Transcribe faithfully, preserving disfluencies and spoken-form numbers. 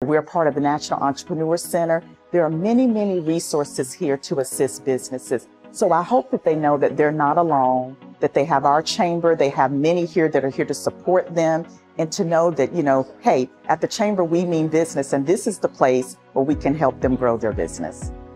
We're part of the National Entrepreneur Center. There are many, many resources here to assist businesses. So I hope that they know that they're not alone, that they have our chamber, they have many here that are here to support them, and to know that, you know, hey, at the chamber we mean business, and this is the place where we can help them grow their business.